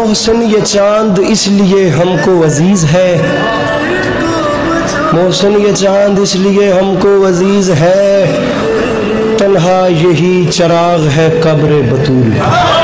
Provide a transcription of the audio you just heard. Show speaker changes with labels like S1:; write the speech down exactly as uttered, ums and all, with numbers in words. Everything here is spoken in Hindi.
S1: मोहसिन ये चांद इसलिए हमको अजीज है, मोहसिन ये चांद इसलिए हमको अजीज है, तन्हा यही चराग है कब्र बतूल।